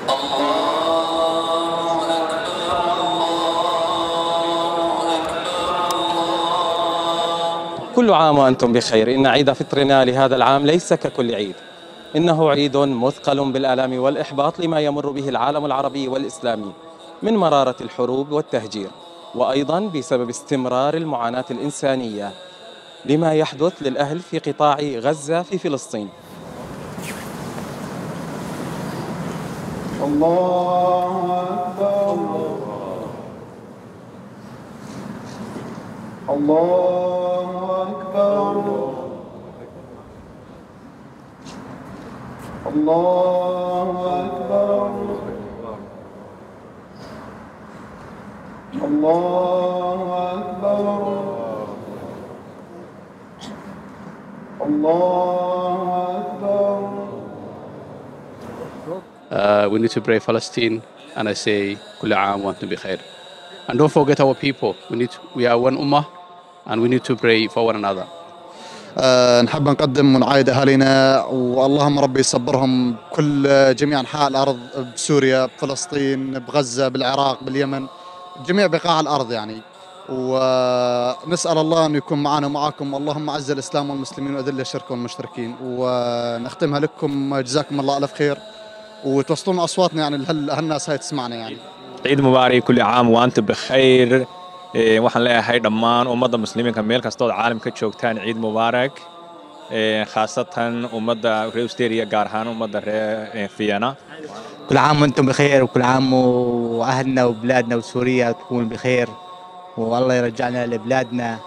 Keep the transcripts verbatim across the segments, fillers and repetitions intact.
كل عام وأنتم بخير. إن عيد فطرنا لهذا العام ليس ككل عيد، إنه عيد مثقل بالآلام والإحباط لما يمر به العالم العربي والإسلامي من مرارة الحروب والتهجير، وأيضا بسبب استمرار المعاناة الإنسانية لما يحدث للأهل في قطاع غزة في فلسطين. الله أكبر. الله أكبر. الله أكبر. الله أكبر. الله أكبر. Uh, we need to pray Palestine, and I say, كل عام وأنتم بخير. And don't forget our people. We need to, we are one ummah, and we need to pray for one another. أه نحب نقدم ونعايد أهالينا، واللهم ربي يصبرهم كل جميع أنحاء الأرض، بسوريا، بفلسطين، بغزة، بالعراق، باليمن، جميع بقاع الأرض يعني. ونسأل الله أن يكون معنا ومعاكم. اللهم أعز الإسلام والمسلمين وأذل الشرك والمشركين. ونختمها لكم جزاكم الله ألف خير، وتوصلون أصواتنا يعني لهالناس هاي تسمعنا يعني. عيد مبارك، كل عام وأنتم بخير. waxaan leeyahay dhammaan ummadda muslimiinka meel kastoo caalam ka joogtaan ciid mubaarak, khaasatan ummadda reer Australia gaar ahaan ummadda reer Vienna. كل عام وانتم بخير، وكل عام واهلنا وبلادنا وسوريا تكون بخير، والله يرجعنا لبلادنا،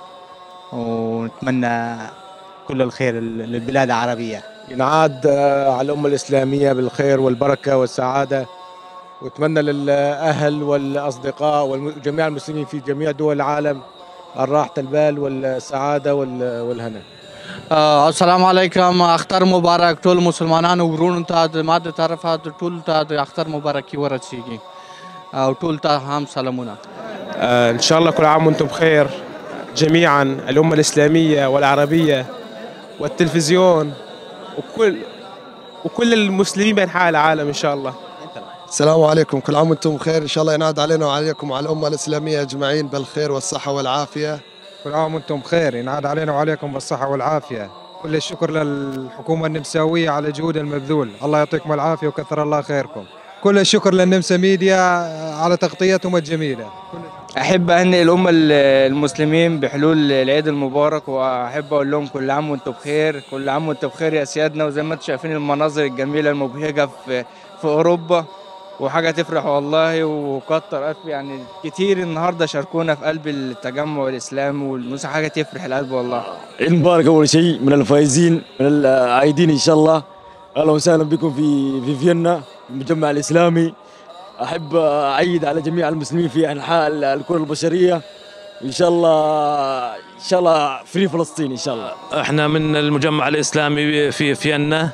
ونتمنى كل الخير للبلاد العربية. ينعاد على الأمة الإسلامية بالخير والبركة والسعادة، واتمنى للأهل والأصدقاء وجميع المسلمين في جميع دول العالم الراحة البال والسعادة والهنا. آه السلام عليكم. أختر مبارك طول مسلمان وبرون تاد ما تعرف هذا طول تاد أختر مبارك ورتشيجي أو طول تاد هم سلامونا. آه إن شاء الله كل عام وأنتم بخير جميعا، الأمة الإسلامية والعربية والتلفزيون وكل وكل المسلمين بأنحاء العالم إن شاء الله. السلام عليكم، كل عام وانتم بخير. ان شاء الله ينعاد علينا وعليكم وعلى الامه الاسلاميه اجمعين بالخير والصحه والعافيه. كل عام وانتم بخير، ينعاد علينا وعليكم بالصحه والعافيه. كل الشكر للحكومه النمساويه على جهود المبذول، الله يعطيكم العافيه وكثر الله خيركم. كل الشكر للنمسا ميديا على تغطيتهم الجميله. احب اهنئ الامه المسلمين بحلول العيد المبارك، واحب اقول لهم كل عام وانتم بخير، كل عام وانتم بخير يا سيادنا. وزي ما انتم شايفين المناظر الجميله المبهجه في في اوروبا، وحاجة تفرح والله. وكتر ألف يعني كتير النهاردة شاركونا في قلب التجمع الإسلامي والموسيقى، حاجة تفرح القلب والله. عيد مبارك أول شيء، من الفائزين من العايدين إن شاء الله. أهلا وسهلا بكم في في فيينا المجمع الإسلامي. أحب أعيد على جميع المسلمين في أنحاء الكرة البشرية، إن شاء الله إن شاء الله فري فلسطين إن شاء الله. إحنا من المجمع الإسلامي في فيينا،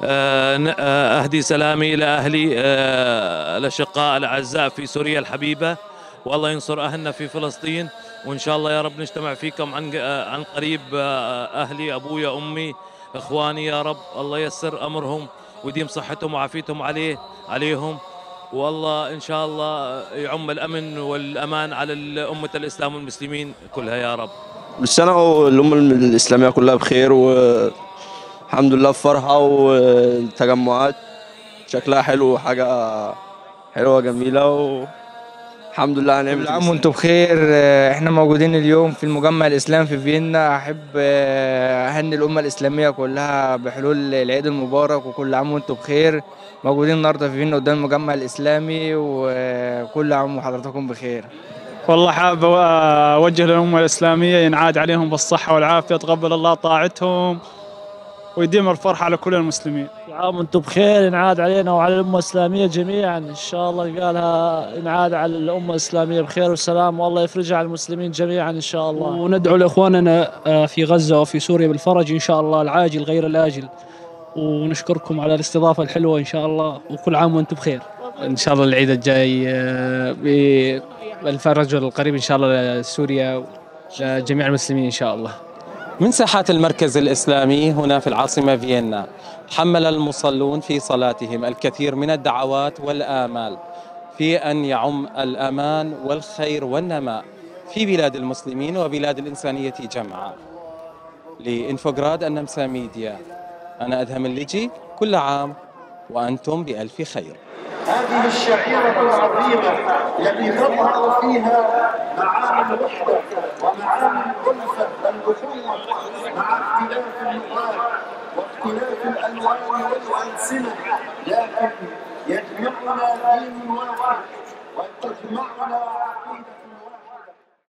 أهدي سلامي إلى أهلي الأشقاء الأعزاء في سوريا الحبيبة، والله ينصر أهلنا في فلسطين. وإن شاء الله يا رب نجتمع فيكم عن عن قريب، أهلي أبويا أمي إخواني، يا رب الله ييسر أمرهم ويديم صحتهم وعافيتهم عليه عليهم، والله إن شاء الله يعم الأمن والأمان على أمة الإسلام والمسلمين كلها يا رب. السنة والأمة الإسلامية كلها بخير، والحمد لله فرحة والتجمعات شكلها حلو وحاجة حلوة جميلة، والحمد لله على نعمة. كل عام وانتم بخير. احنا موجودين اليوم في المجمع الإسلامي في فيينا. أحب أهني الأمة الإسلامية كلها بحلول العيد المبارك، وكل عام وانتم بخير. موجودين النهارده في فيينا قدام المجمع الإسلامي، وكل عام وحضراتكم بخير. والله حابب أوجه للأمة الإسلامية ينعاد عليهم بالصحة والعافية، تقبل الله طاعتهم ويديم الفرحة على كل المسلمين. كل عام وانتم بخير، ينعاد علينا وعلى الأمة الإسلامية جميعا إن شاء الله. قالها ينعاد على الأمة الإسلامية بخير وسلام، والله يفرجها على المسلمين جميعا إن شاء الله. وندعو لإخواننا في غزة وفي سوريا بالفرج إن شاء الله العاجل غير الآجل، ونشكركم على الاستضافة الحلوة إن شاء الله، وكل عام وانتم بخير. إن شاء الله العيد الجاي بالفرج القريب إن شاء الله لسوريا لجميع المسلمين إن شاء الله. من ساحات المركز الإسلامي هنا في العاصمة فيينا، حمل المصلون في صلاتهم الكثير من الدعوات والآمال في أن يعم الأمان والخير والنماء في بلاد المسلمين وبلاد الإنسانية جمعاء. لإنفوغراد النمسا ميديا، أنا أدهم الليجي، كل عام وأنتم بألف خير. هذه الشعيرة العظيمة التي تظهر فيها معاني الوحدة ومعاني الألفة والأخوة مع اختلاف اللغات واختلاف الألوان والألسنة، لكن يجمعنا دين واحد وتجمعنا عقيدة